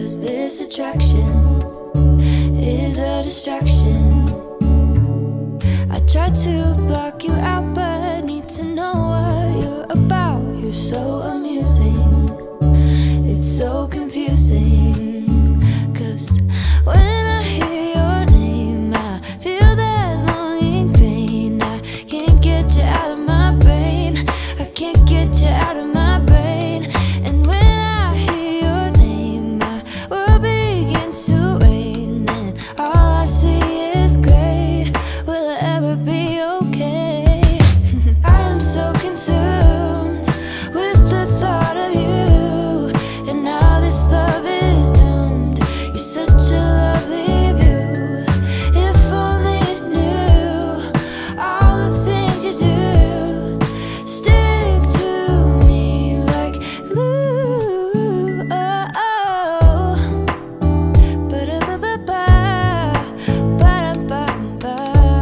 'cause this attraction is a distraction. I try to block you out, but I need to know what you're about. You're so amusing, it's so confusing. 'Cause when I hear your name, I feel that longing pain. I can't get you out of my brain, I can't get you out of my brain. And when I hear your name, my world begins to rain, and all I see is gray. Will it ever be okay? I am so consumed with the thought of you, and now this love is doomed. You're such a lovely view. If only you knew all the things you do stick to me like glue. Oh, oh. Ba-da-ba-ba-ba, ba-da-ba-ba.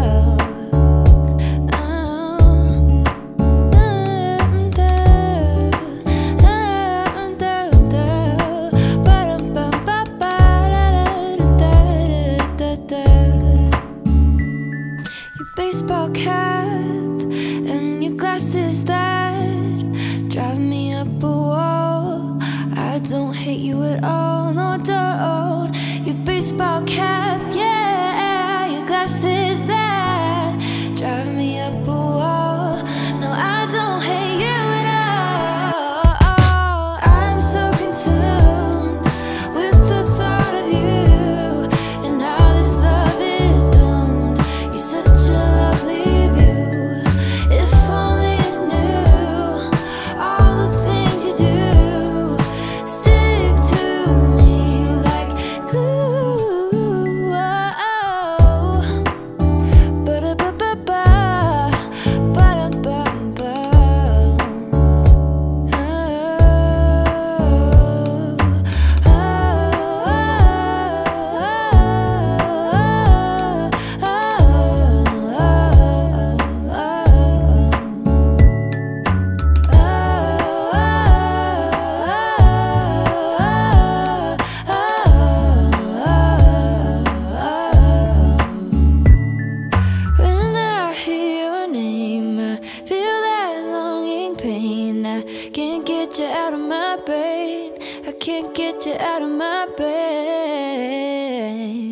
Your baseball cap and your glasses that drive me up a wall. I don't hate you at all, no, don't. Your baseball cap, yeah, your glasses that drive me up a wall. No, I don't hate you at all. I'm so consumed with the thought of you, and how this love is doomed. You're such a lovely view. If only you knew all the things you do stick to me like glue. Oh, ba-da-ba-ba-ba, ba-da-ba-ba. When I hear your name, I feel that longing pain. I can't get you out of my brain, I can't get you out of my brain.